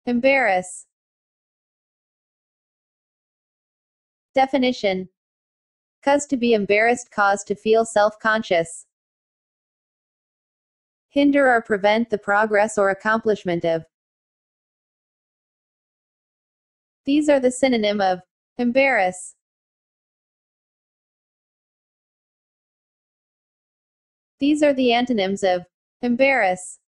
Embarrass. Definition. Cause to be embarrassed, cause to feel self-conscious. Hinder or prevent the progress or accomplishment of. These are the synonym of embarrass. These are the antonyms of embarrass.